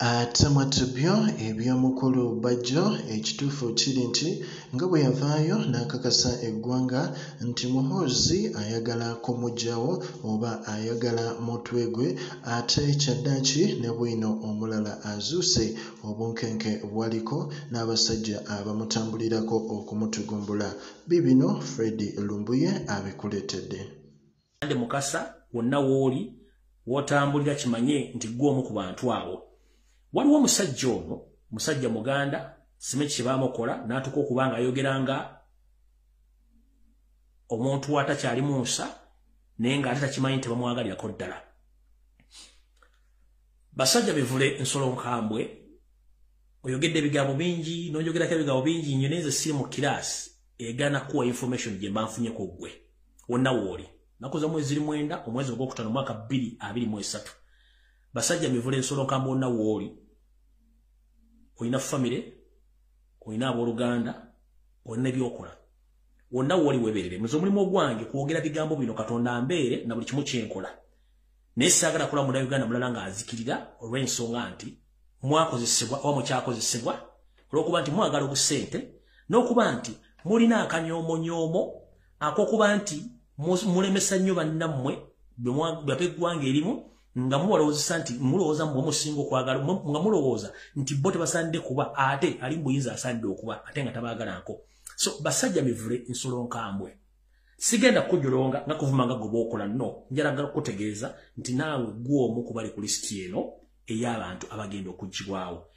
Atamwatubyo eby'omukulu Bajjo ekituufu kiri nti nga bwe yavaayo n'akakasa eggwanga nti Muhoozi ayagala kumugyawo oba ayagala mutwe gwe ate kyaddaaki ne bwino omulala azuuse obunkenke bwaliko n'abasajja abamutambulirako okumutugumbula. Bibino Fred Lumbuye abikuleetedde. Ande mukasa wonna wooli wotambulira kimanye nti gwe omu ku bantu abo. Waliwo omusajja ono, musajja Muganda, simeki kye baamukola n'atuuka okuba nga ayogeranga omuntu atakyali Musa naye ng'ate takimanyi nti bamwagalirako ddala. Basajja bivule ensolo nkambwe, oyogedde ebigambo bingi, n'oyogerako ebigambo bingi, nnyo neze siri mu kiraasi egaana kuwa information gye mba nfunyeko ggwe. Wonna wooli. Nakuza mwezi 9 omwezi ogwokutaano mwaka 2023. Basajja bivule ensolo nkambwe wonna wooli. Oyina family, oyina abooluganda, oyina ebyokola. Wonna wooli weeberere. Muze omulimu ogwange kwogera bigambo bino Katonda ambeere na buli kimu kyenkola. Naye saagala kola munnayuganda mulala ng'azikirira olw'ensonga nti mwakozesebwa oba mukyakozesebwa olw'okuba nti mwagala obusente n'okuba nti mulina akanyoomonyomo ak'okuba nti mulemesa nnyo bannammwe bwe eggwanga erimu nga muwalowoozesa nti mulowooza mmwe musinga okwagala nga mulowooza nti bo tebasaanidde kuba ate ali mu buyinza asaanidde okuba ate nga tabaagalako. So basajja mivule ensolo nkambwe. Sigenda kujolonga nga kuvuma nga goba okola nno, njalaga kutegeeza nti naawe gwe omu ku bali ku lisiti eno ey'abantu abagenda okuggibwawo.